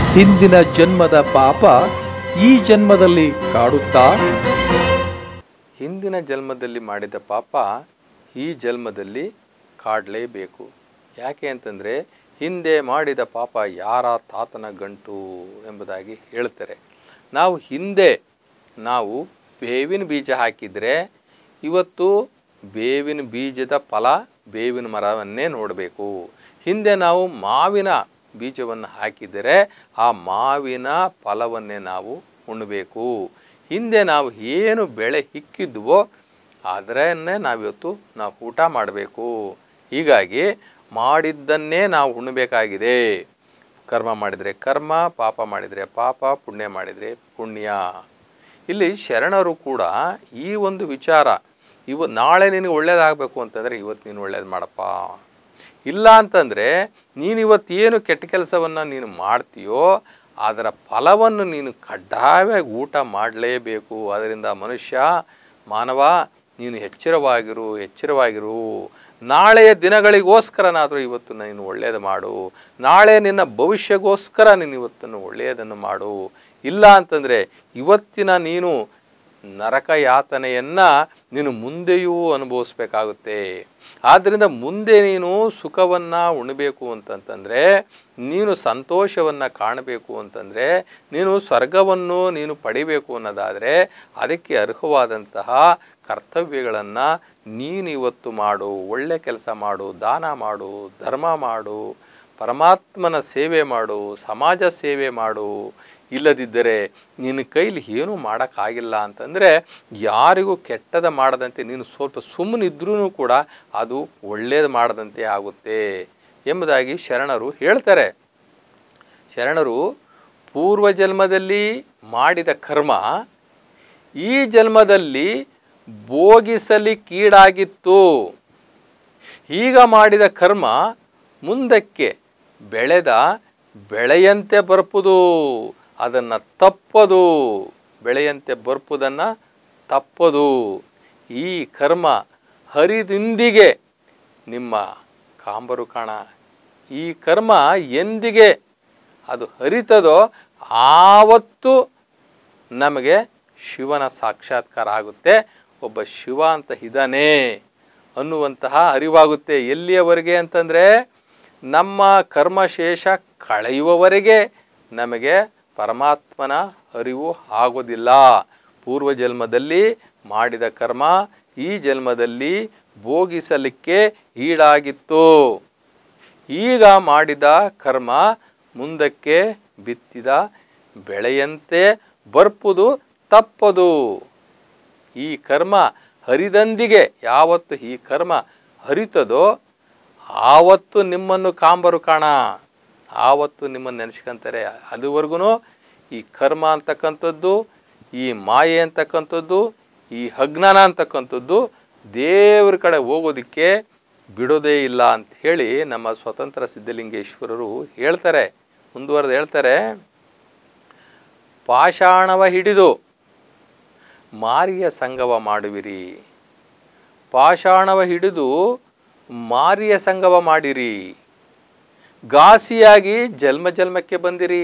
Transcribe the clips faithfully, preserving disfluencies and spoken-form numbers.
ಹಿಂದಿನ ಜನ್ಮದ ಪಾಪ ಈ ಜನ್ಮದಲ್ಲಿ ಕಾಡುತ್ತಾ? ಹಿಂದಿನ ಜನ್ಮದಲ್ಲಿ ಮಾಡಿದ ಪಾಪ ಈ ಜನ್ಮದಲ್ಲಿ ಕಾಡಲೇಬೇಕು. ಯಾಕೆ ಅಂತಂದರೆ ಹಿಂದೆ ಮಾಡಿದ ಪಾಪ ಯಾರ ತಾತನ ಗಂಟು ಎಂಬುದಾಗಿ ಹೇಳ್ತಾರೆ. ನಾವು ಹಿಂದೆ ನಾವು ಬೇವಿನ ಬೀಜ ಹಾಕಿದರೆ ಇವತ್ತು ಬೇವಿನ ಬೀಜದ ಫಲ ಬೇವಿನ ಮರವನ್ನೇ ನೋಡಬೇಕು. ಹಿಂದೆ ನಾವು ಮಾವಿನ ಬೀಜವನ್ನು ಹಾಕಿದರೆ ಆ ಮಾವಿನ ಫಲವನ್ನೇ ನಾವು ಉಣ್ಣಬೇಕು. ಹಿಂದೆ ನಾವು ಏನು ಬೆಳೆ ಇಕ್ಕಿದ್ವೋ ಅದರನ್ನೇ ನಾವಿವತ್ತು ನಾವು ಊಟ ಮಾಡಬೇಕು. ಹೀಗಾಗಿ ಮಾಡಿದ್ದನ್ನೇ ನಾವು ಉಣ್ಣಬೇಕಾಗಿದೆ. ಕರ್ಮ ಮಾಡಿದರೆ ಕರ್ಮ, ಪಾಪ ಮಾಡಿದರೆ ಪಾಪ, ಪುಣ್ಯ ಮಾಡಿದರೆ ಪುಣ್ಯ. ಇಲ್ಲಿ ಶರಣರು ಕೂಡ ಈ ಒಂದು ವಿಚಾರ, ಇವ ನಾಳೆ ನಿನಗೆ ಒಳ್ಳೇದಾಗಬೇಕು ಅಂತಂದರೆ ಇವತ್ತು ನೀನು ಒಳ್ಳೇದು ಮಾಡಪ್ಪ. ಇಲ್ಲ ಅಂತಂದರೆ ನೀನು ಇವತ್ತೇನು ಕೆಟ್ಟ ಕೆಲಸವನ್ನು ನೀನು ಮಾಡ್ತೀಯೋ ಅದರ ಫಲವನ್ನು ನೀನು ಕಡ್ಡಾಯವಾಗಿ ಊಟ ಮಾಡಲೇಬೇಕು. ಅದರಿಂದ ಮನುಷ್ಯ ಮಾನವ ನೀನು ಎಚ್ಚರವಾಗಿರು ಎಚ್ಚರವಾಗಿರು ನಾಳೆಯ ದಿನಗಳಿಗೋಸ್ಕರನಾದರೂ ಇವತ್ತು ನೀನು ಒಳ್ಳೆಯದು ಮಾಡು. ನಾಳೆ ನಿನ್ನ ಭವಿಷ್ಯಕ್ಕೋಸ್ಕರ ನೀನು ಇವತ್ತನ್ನು ಒಳ್ಳೆಯದನ್ನು ಮಾಡು. ಇಲ್ಲ ಅಂತಂದರೆ ಇವತ್ತಿನ ನೀನು ನರಕ ಯಾತನೆಯನ್ನು ನೀನು ಮುಂದೆಯೂ ಅನುಭವಿಸ್ಬೇಕಾಗುತ್ತೆ. ಆದ್ದರಿಂದ ಮುಂದೆ ನೀನು ಸುಖವನ್ನು ಉಣಬೇಕು ಅಂತಂತಂದರೆ, ನೀನು ಸಂತೋಷವನ್ನು ಕಾಣಬೇಕು ಅಂತಂದರೆ, ನೀನು ಸ್ವರ್ಗವನ್ನು ನೀನು ಪಡಿಬೇಕು ಅನ್ನೋದಾದರೆ ಅದಕ್ಕೆ ಅರ್ಹವಾದಂತಹ ಕರ್ತವ್ಯಗಳನ್ನು ನೀನು ಇವತ್ತು ಮಾಡು. ಒಳ್ಳೆ ಕೆಲಸ ಮಾಡು, ದಾನ ಮಾಡು, ಧರ್ಮ ಮಾಡು, ಪರಮಾತ್ಮನ ಸೇವೆ ಮಾಡು, ಸಮಾಜ ಸೇವೆ ಮಾಡು. ಇಲ್ಲದಿದ್ದರೆ ನಿನ್ನ ಕೈಲಿ ಏನೂ ಮಾಡೋಕ್ಕಾಗಿಲ್ಲ ಅಂತಂದರೆ ಯಾರಿಗೂ ಕೆಟ್ಟದ ಮಾಡದಂತೆ ನೀನು ಸ್ವಲ್ಪ ಸುಮ್ಮನಿದ್ರೂ ಕೂಡ ಅದು ಒಳ್ಳೆಯದು ಮಾಡದಂತೆ ಆಗುತ್ತೆ ಎಂಬುದಾಗಿ ಶರಣರು ಹೇಳ್ತಾರೆ. ಶರಣರು ಪೂರ್ವ ಜನ್ಮದಲ್ಲಿ ಮಾಡಿದ ಕರ್ಮ ಈ ಜನ್ಮದಲ್ಲಿ ಭೋಗಿಸಲಿಕ್ಕೀಡಾಗಿತ್ತು. ಈಗ ಮಾಡಿದ ಕರ್ಮ ಮುಂದಕ್ಕೆ ಬೆಳೆದ ಬೆಳೆಯಂತೆ ಬರ್ಪುದು, ಅದನ್ನು ತಪ್ಪದು. ಬೆಳೆಯಂತೆ ಬರ್ಪುದನ್ನು ತಪ್ಪದು. ಈ ಕರ್ಮ ಹರಿದಿಂದಿಗೆ ನಿಮ್ಮ ಕಾಂಬರು ಕಾಣ. ಈ ಕರ್ಮ ಎಂದಿಗೆ ಅದು ಹರಿತದೋ ಆವತ್ತು ನಮಗೆ ಶಿವನ ಸಾಕ್ಷಾತ್ಕಾರ ಆಗುತ್ತೆ. ಒಬ್ಬ ಶಿವ ಅಂತ ಇದ್ದಾನೆ ಅನ್ನುವಂತಹ ಅರಿವಾಗುತ್ತೆ. ಎಲ್ಲಿಯವರೆಗೆ ಅಂತಂದರೆ ನಮ್ಮ ಕರ್ಮಶೇಷ ಕಳೆಯುವವರೆಗೆ ನಮಗೆ ಪರಮಾತ್ಮನ ಅರಿವು ಆಗೋದಿಲ್ಲ. ಪೂರ್ವ ಜನ್ಮದಲ್ಲಿ ಮಾಡಿದ ಕರ್ಮ ಈ ಜನ್ಮದಲ್ಲಿ ಭೋಗಿಸಲಿಕ್ಕೆ ಈಡಾಗಿತ್ತು. ಈಗ ಮಾಡಿದ ಕರ್ಮ ಮುಂದಕ್ಕೆ ಬಿತ್ತಿದ ಬೆಳೆಯಂತೆ ಬರ್ಪುದು ತಪ್ಪದು. ಈ ಕರ್ಮ ಹರಿದಂದಿಗೆ ಯಾವತ್ತು ಈ ಕರ್ಮ ಹರಿತದೋ ಆವತ್ತು ನಿಮ್ಮನ್ನು ಕಾಂಬರು ಕಾಣ, ಆವತ್ತು ನಿಮ್ಮನ್ನು ನೆನೆಸ್ಕೊಂತಾರೆ. ಅದುವರೆಗೂ ಈ ಕರ್ಮ ಅಂತಕ್ಕಂಥದ್ದು, ಈ ಮಾಯೆ ಅಂತಕ್ಕಂಥದ್ದು, ಈ ಅಜ್ಞಾನ ಅಂತಕ್ಕಂಥದ್ದು ದೇವ್ರ ಕಡೆ ಹೋಗೋದಕ್ಕೆ ಬಿಡೋದೇ ಇಲ್ಲ ಅಂಥೇಳಿ ನಮ್ಮ ಸ್ವತಂತ್ರ ಸಿದ್ಧಲಿಂಗೇಶ್ವರರು ಹೇಳ್ತಾರೆ. ಮುಂದುವರೆದು ಹೇಳ್ತಾರೆ, ಪಾಷಾಣವ ಹಿಡಿದು ಮಾರಿಯ ಸಂಗವ ಮಾಡುವಿರಿ. ಪಾಷಾಣವ ಹಿಡಿದು ಮಾರಿಯ ಸಂಗವ ಮಾಡಿರಿ. ಘಾಸಿಯಾಗಿ ಜನ್ಮ ಜನ್ಮಕ್ಕೆ ಬಂದಿರಿ.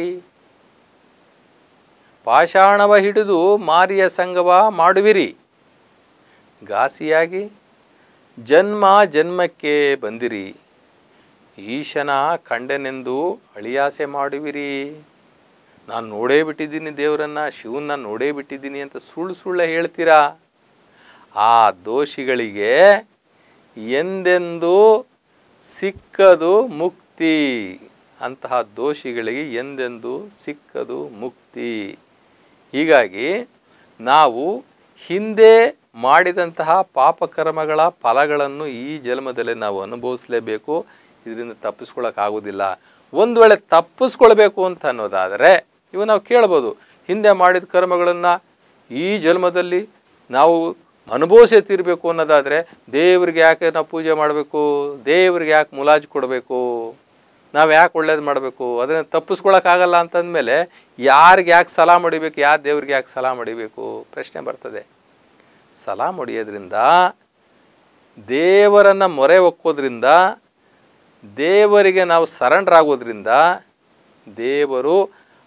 ಪಾಷಾಣವ ಹಿಡಿದು ಮಾರಿಯ ಸಂಗವ ಮಾಡುವಿರಿ. ಘಾಸಿಯಾಗಿ ಜನ್ಮ ಜನ್ಮಕ್ಕೆ ಬಂದಿರಿ. ಈಶನ ಕಂಡೆನೆಂದು ಅಳಿಯಾಸೆ ಮಾಡುವಿರಿ. ನಾನು ನೋಡೇ ಬಿಟ್ಟಿದ್ದೀನಿ ದೇವರನ್ನು, ಶಿವನ್ನ ನೋಡೇ ಬಿಟ್ಟಿದ್ದೀನಿ ಅಂತ ಸುಳ್ಳು ಸುಳ್ಳು ಹೇಳ್ತೀರಾ. ಆ ದೋಷಿಗಳಿಗೆ ಎಂದೆಂದು ಸಿಕ್ಕದು ಮುಕ್ತಿ. ಅಂತಹ ದೋಷಿಗಳಿಗೆ ಎಂದೆಂದು ಸಿಕ್ಕದು ಮುಕ್ತಿ. ಹೀಗಾಗಿ ನಾವು ಹಿಂದೆ ಮಾಡಿದಂತಹ ಪಾಪಕರ್ಮಗಳ ಫಲಗಳನ್ನು ಈ ಜನ್ಮದಲ್ಲಿ ನಾವು ಅನುಭವಿಸಲೇಬೇಕು. ಇದರಿಂದ ತಪ್ಪಿಸ್ಕೊಳ್ಳೋಕ್ಕಾಗೋದಿಲ್ಲ. ಒಂದು ವೇಳೆ ತಪ್ಪಿಸ್ಕೊಳ್ಬೇಕು ಅಂತ ಅನ್ನೋದಾದರೆ ಇವು ನಾವು ಕೇಳ್ಬೋದು, ಹಿಂದೆ ಮಾಡಿದ ಕರ್ಮಗಳನ್ನು ಈ ಜನ್ಮದಲ್ಲಿ ನಾವು ಅನುಭವಿಸೇ ತೀರಬೇಕು ಅನ್ನೋದಾದರೆ ದೇವ್ರಿಗೆ ಯಾಕೆ ನಾವು ಪೂಜೆ ಮಾಡಬೇಕು, ದೇವ್ರಿಗೆ ಯಾಕೆ ಮುಲಾಜು ಕೊಡಬೇಕು, ನಾವು ಯಾಕೆ ಒಳ್ಳೇದು ಮಾಡಬೇಕು, ಅದನ್ನು ತಪ್ಪಿಸ್ಕೊಳಕ್ಕಾಗಲ್ಲ ಅಂತಂದಮೇಲೆ ಯಾರಿಗೆ ಯಾಕೆ ಸಲಾ ಹೊಡಿಬೇಕು, ಯಾರು ದೇವ್ರಿಗೆ ಯಾಕೆ ಸಲಾ ಹೊಡಿಬೇಕು ಪ್ರಶ್ನೆ ಬರ್ತದೆ. ಸಲಾ ಹೊಡಿಯೋದ್ರಿಂದ, ದೇವರನ್ನು ಮೊರೆ ಹೊಕ್ಕೋದ್ರಿಂದ, ದೇವರಿಗೆ ನಾವು ಸರೆಂಡರ್ ಆಗೋದ್ರಿಂದ ದೇವರು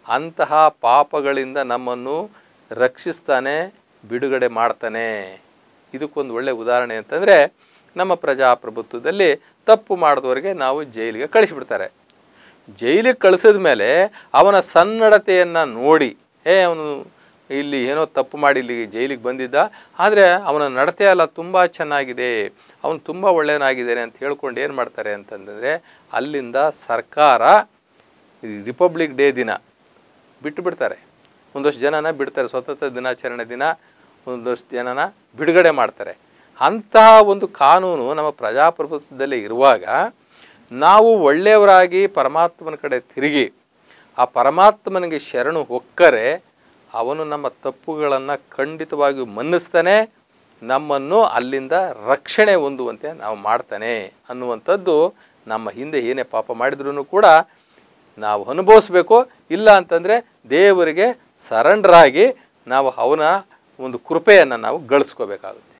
ಅಂತಹ ಪಾಪಗಳಿಂದ ನಮ್ಮನ್ನು ರಕ್ಷಿಸ್ತಾನೆ, ಬಿಡುಗಡೆ ಮಾಡ್ತಾನೆ. ಇದಕ್ಕೊಂದು ಒಳ್ಳೆಯ ಉದಾಹರಣೆ ಅಂತಂದರೆ, ನಮ್ಮ ಪ್ರಜಾಪ್ರಭುತ್ವದಲ್ಲಿ ತಪ್ಪು ಮಾಡಿದವರಿಗೆ ನಾವು ಜೈಲಿಗೆ ಕಳಿಸಿಬಿಡ್ತಾರೆ. ಜೈಲಿಗೆ ಕಳಿಸಿದ ಮೇಲೆ ಅವನ ಸನ್ನಡತೆಯನ್ನು ನೋಡಿ, ಏ ಅವನು ಇಲ್ಲಿ ಏನೋ ತಪ್ಪು ಮಾಡಿ ಇಲ್ಲಿ ಜೈಲಿಗೆ ಬಂದಿದ್ದ, ಆದರೆ ಅವನ ನಡತೆ ಎಲ್ಲ ತುಂಬ ಚೆನ್ನಾಗಿದೆ, ಅವನು ತುಂಬ ಒಳ್ಳೆಯನಾಗಿದ್ದಾನೆ ಅಂತ ಹೇಳ್ಕೊಂಡು ಏನು ಮಾಡ್ತಾರೆ ಅಂತಂದರೆ, ಅಲ್ಲಿಂದ ಸರ್ಕಾರ ರಿಪಬ್ಲಿಕ್ ಡೇ ದಿನ ಬಿಟ್ಟು ಬಿಡ್ತಾರೆ. ಒಂದಷ್ಟು ಜನನ ಬಿಡ್ತಾರೆ, ಸ್ವತಂತ್ರ ದಿನಾಚರಣೆ ದಿನ ಒಂದಷ್ಟು ಜನನ ಬಿಡುಗಡೆ ಮಾಡ್ತಾರೆ. ಅಂತಹ ಒಂದು ಕಾನೂನು ನಮ್ಮ ಪ್ರಜಾಪ್ರಭುತ್ವದಲ್ಲಿ ಇರುವಾಗ ನಾವು ಒಳ್ಳೆಯವರಾಗಿ ಪರಮಾತ್ಮನ ಕಡೆ ತಿರುಗಿ ಆ ಪರಮಾತ್ಮನಿಗೆ ಶರಣು ಹೊಕ್ಕರೆ ಅವನು ನಮ್ಮ ತಪ್ಪುಗಳನ್ನು ಖಂಡಿತವಾಗಿಯೂ ಮನ್ನಿಸ್ತಾನೆ, ನಮ್ಮನ್ನು ಅಲ್ಲಿಂದ ರಕ್ಷಣೆ ಹೊಂದುವಂತೆ ನಾವು ಮಾಡ್ತಾನೆ ಅನ್ನುವಂಥದ್ದು ನಮ್ಮ ಹಿಂದೆ ಏನೇ ಪಾಪ ಮಾಡಿದ್ರೂ ಕೂಡ ನಾವು ಅನುಭವಿಸ್ಬೇಕು. ಇಲ್ಲ ಅಂತಂದರೆ ದೇವರಿಗೆ ಸರೆಂಡರ್ ಆಗಿ ನಾವು ಅವನ ಒಂದು ಕೃಪೆಯನ್ನು ನಾವು ಗಳಿಸ್ಕೋಬೇಕಾಗುತ್ತೆ.